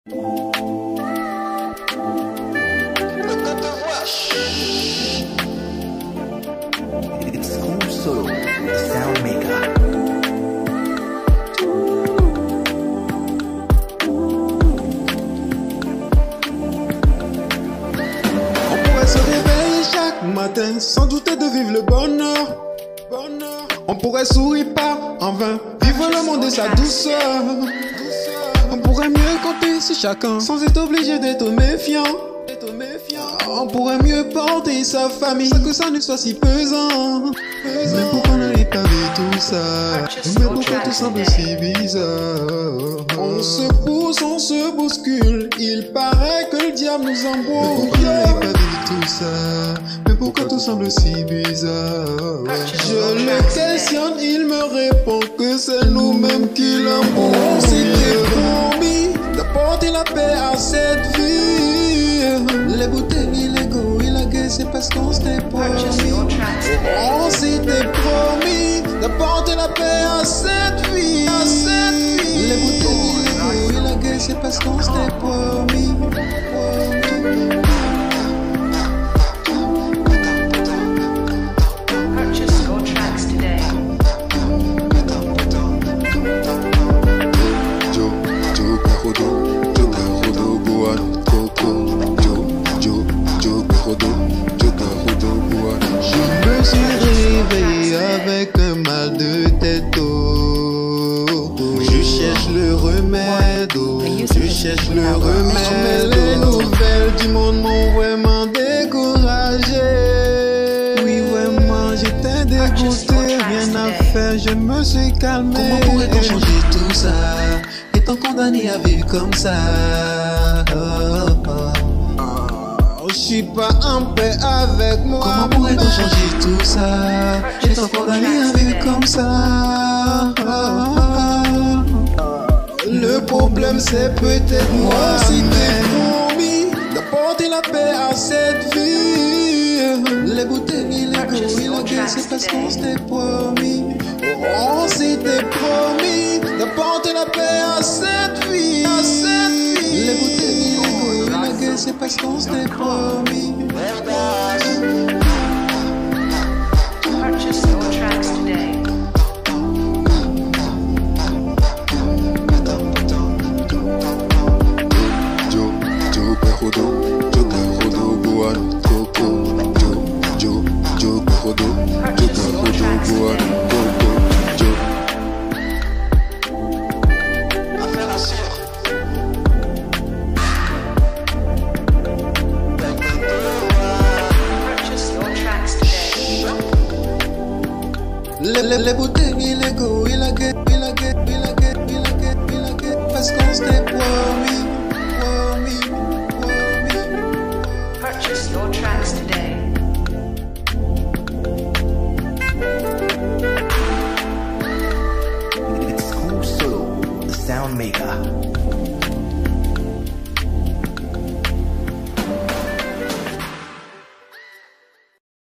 It's Cool Solo, the sound maker. On pourrait se réveiller chaque matin sans douter de vivre le bonheur. On pourrait sourire pas en vain, vivre le monde et sa douceur. On pourrait mieux compter sur chacun sans être obligé d'être méfiant. On pourrait mieux porter sa famille sans que ça ne soit si pesant. Mais pourquoi on n'arrive pas avec tout ça? Mais pourquoi tout semble si bizarre? On se pousse, on se bouscule, il paraît que le diable nous embrouille. Mais pourquoi on n'arrive pas avec tout ça? Mais pourquoi tout semble si bizarre? Je le questionne, il me répond que c'est nous-mêmes qui l'embrouillons. On s'était promis d'apporter la paix à cette vie. Les bouteilles, l'ego et la guerre, c'est parce qu'on s'était promis. On s'était promis d'apporter la paix à cette vie. Les bouteilles, l'ego et la guerre, c'est parce qu'on s'était promis. Purchase your tracks today. Je me suis réveillé avec un mal de tête. Oh. Je cherche le remède. Oh. Je cherche le remède. Mais les nouvelles du monde m'ont vraiment découragé. Oui, vraiment, j'étais dégoûté. Rien à faire, je me suis calmé. Comment pourrait-on changer tout ça? Étant condamné à vivre comme ça. Je suis pas en paix avec moi. Comment pourrait-on changer tout ça? Étant condamné à vivre comme ça. Le problème c'est peut-être moi. Si t'es promis d'apporter la paix à cette vie. Les bouteilles, l'ego et la guerre, c'est parce qu'on s'était promis. On s'était promis d'apporter la paix à cette vie. Les bouteilles, l'ego et la guerre, c'est parce qu'on s'était promis. Purchase your tracks today. Purchase your tracks today. Purchase your tracks today. Les bouteilles, l'ego et la guerre, parce qu'on s'était promis. Purchase your tracks today. It's Cool Solo, the sound maker.